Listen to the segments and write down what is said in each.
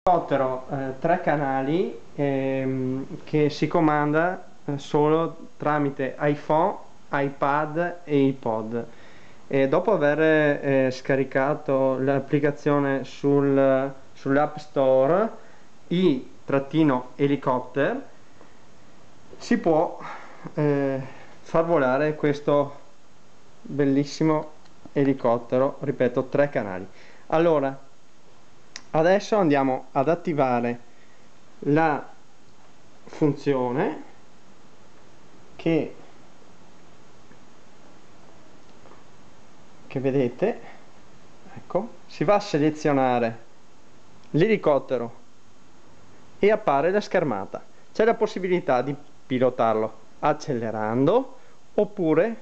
Elicottero 3 canali che si comanda solo tramite iPhone, iPad e iPod. E dopo aver scaricato l'applicazione sull'App Store i-elicotter, si può far volare questo bellissimo elicottero, ripeto, 3 canali. Allora, adesso andiamo ad attivare la funzione che vedete. Ecco, si va a selezionare l'elicottero e appare la schermata. C'è la possibilità di pilotarlo accelerando oppure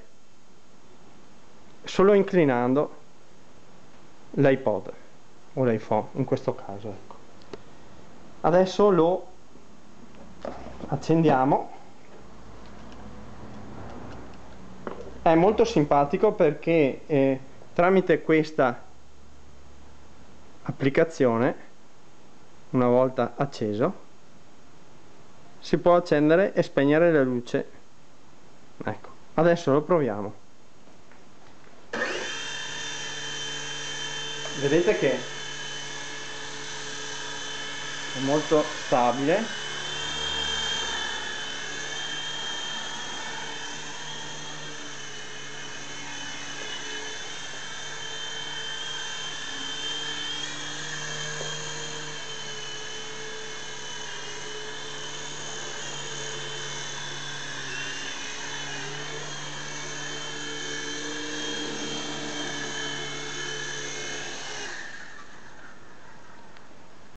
solo inclinando l'iPod o l'iPhone in questo caso, ecco. Adesso lo accendiamo. È molto simpatico perché tramite questa applicazione, una volta acceso, si può accendere e spegnere la luce. Ecco, adesso lo proviamo. Vedete che è molto stabile.